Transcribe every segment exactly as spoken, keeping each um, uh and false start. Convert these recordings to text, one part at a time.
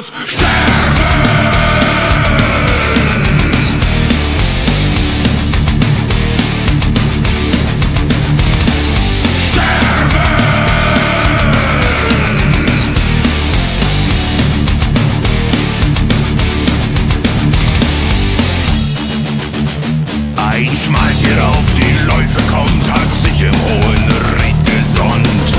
muss sterben. Ein Schmaltier auf die Läufe kommt, hat sich im hohen Ried gesonnt.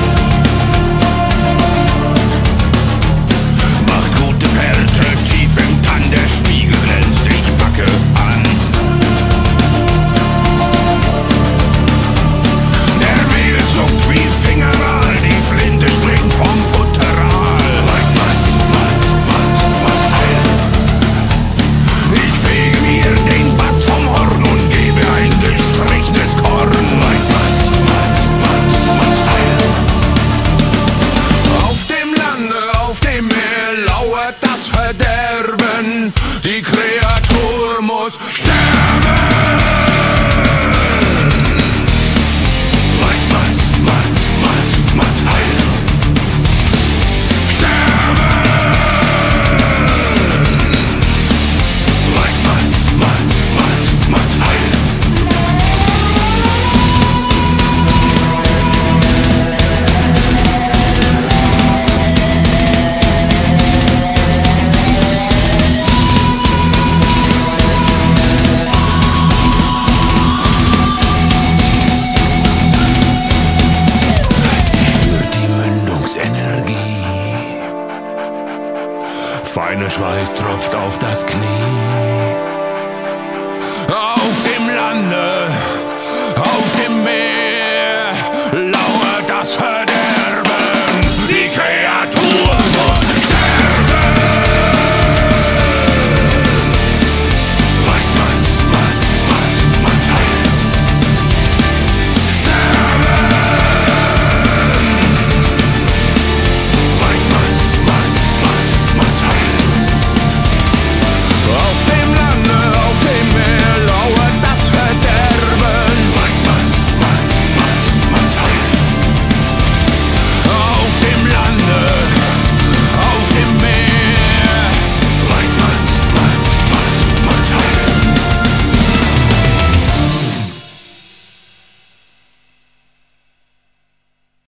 Macht gute Fährte, tief im Tann, der Spiegel glänzt, ich backe an. Der Wiegel zuckt wie Fingeral, die Flinte springt vom Futteral. Weidmanns, Manns, Manns, Manns Heil. Ich fege mir den Bass vom Horn und gebe ein gestrichenes Korn. Weidmanns, Manns, Manns, Manns Heil. Auf dem Lande, auf dem Meer lauert das Verderben. Die Kreatur muss sterben. Weidmanns, Manns, Manns, Manns Heil. Sterben. Weidmanns, Manns, Manns, Manns Heil. Sie spürt die Mündungsenergie. Feiner Schweiß tropft auf das Knie. Auf dem Lande